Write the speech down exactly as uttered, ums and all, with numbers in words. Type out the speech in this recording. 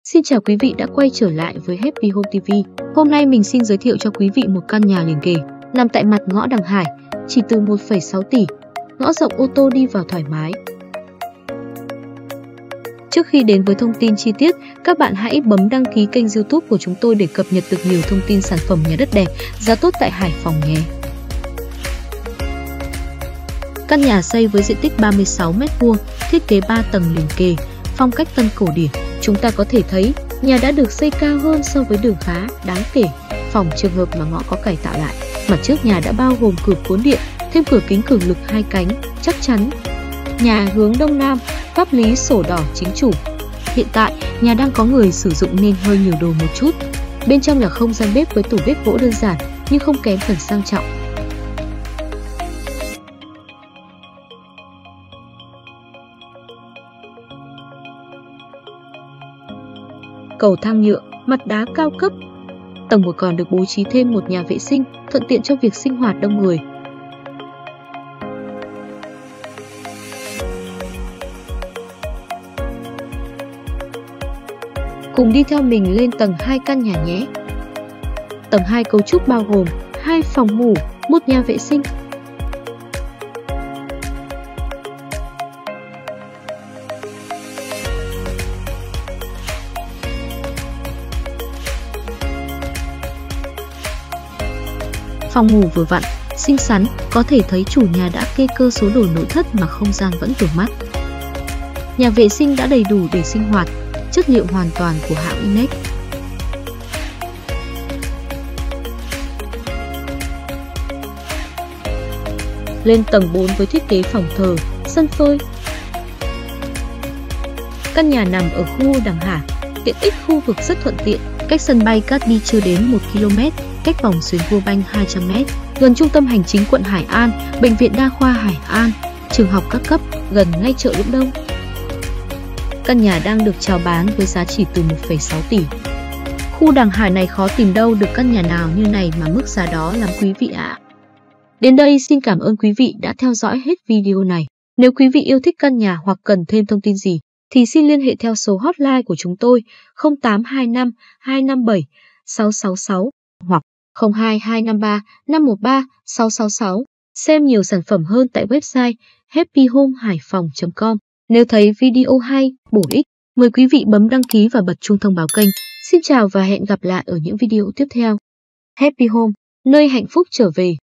Xin chào quý vị đã quay trở lại với Happy Home ti vi. Hôm nay mình xin giới thiệu cho quý vị một căn nhà liền kề, nằm tại mặt ngõ Đằng Hải, chỉ từ một phẩy sáu tỷ, ngõ rộng ô tô đi vào thoải mái. Trước khi đến với thông tin chi tiết, các bạn hãy bấm đăng ký kênh YouTube của chúng tôi để cập nhật được nhiều thông tin sản phẩm nhà đất đẹp, giá tốt tại Hải Phòng nhé. Căn nhà xây với diện tích ba mươi sáu mét vuông, thiết kế ba tầng liền kề, phong cách tân cổ điển. Chúng ta có thể thấy nhà đã được xây cao hơn so với đường khá đáng kể. Phòng trường hợp mà ngõ có cải tạo lại, mặt trước nhà đã bao gồm cửa cuốn điện, thêm cửa kính cường lực hai cánh, chắc chắn. Nhà hướng đông nam, pháp lý sổ đỏ chính chủ. Hiện tại, nhà đang có người sử dụng nên hơi nhiều đồ một chút. Bên trong là không gian bếp với tủ bếp gỗ đơn giản nhưng không kém phần sang trọng. Cầu thang nhựa, mặt đá cao cấp. Tầng một còn được bố trí thêm một nhà vệ sinh, thuận tiện cho việc sinh hoạt đông người. Cùng đi theo mình lên tầng hai căn nhà nhé. Tầng hai cấu trúc bao gồm hai phòng ngủ, một nhà vệ sinh. Phòng ngủ vừa vặn, xinh xắn, có thể thấy chủ nhà đã kê cơ số đồ nội thất mà không gian vẫn vừa mắt. Nhà vệ sinh đã đầy đủ để sinh hoạt, chất liệu hoàn toàn của hãng Inex. Lên tầng bốn với thiết kế phòng thờ, sân phơi. Căn nhà nằm ở khu Đằng Hải, tiện ích khu vực rất thuận tiện, cách sân bay Cát Bi chưa đến một ki lô mét, cách vòng xuyến Vua Banh hai trăm mét, gần trung tâm hành chính quận Hải An, bệnh viện đa khoa Hải An, trường học các cấp, gần ngay chợ Lũng Đông. Căn nhà đang được chào bán với giá chỉ từ một phẩy sáu tỷ. Khu Đằng Hải này khó tìm đâu được căn nhà nào như này mà mức giá đó lắm quý vị ạ. Đến đây xin cảm ơn quý vị đã theo dõi hết video này. Nếu quý vị yêu thích căn nhà hoặc cần thêm thông tin gì thì xin liên hệ theo số hotline của chúng tôi không tám hai năm hai năm bảy sáu sáu sáu hoặc không hai hai năm ba năm một ba sáu sáu sáu. Xem nhiều sản phẩm hơn tại website happy home hải phòng chấm com. Nếu thấy video hay, bổ ích, mời quý vị bấm đăng ký và bật chuông thông báo kênh. Xin chào và hẹn gặp lại ở những video tiếp theo. Happy Home, nơi hạnh phúc trở về.